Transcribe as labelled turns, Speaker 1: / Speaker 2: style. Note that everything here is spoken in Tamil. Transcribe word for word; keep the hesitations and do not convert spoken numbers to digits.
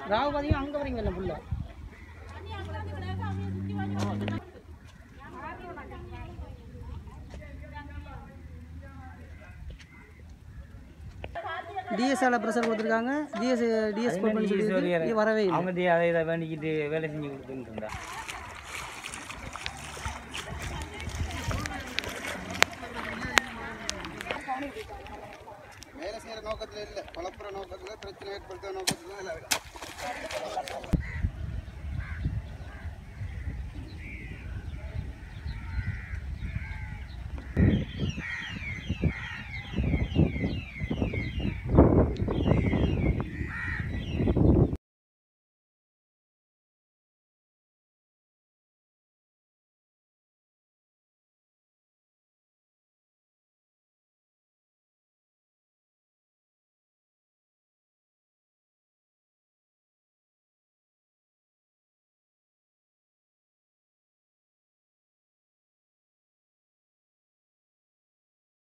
Speaker 1: ராவு பார்த்தீங்கன்னா அங்கே வரீங்க இல்லை புள்ள டிஎஸ்ஆல ப்ரெஷர் கொடுத்துருக்காங்க டிஎஸ் டிஎஸ் பண்ணி சொல்லி வரவே இல்லை
Speaker 2: அவங்க அதை இதை வேண்டிக்கிட்டு வேலை செஞ்சு கொடுத்துட்டு இருந்தா
Speaker 3: வேலை செய்கிற நோக்கத்தில் இல்லை குழப்புற நோக்கத்தில் பிரச்சனை ஏற்படுத்துகிற நோக்கத்தில் இல்லை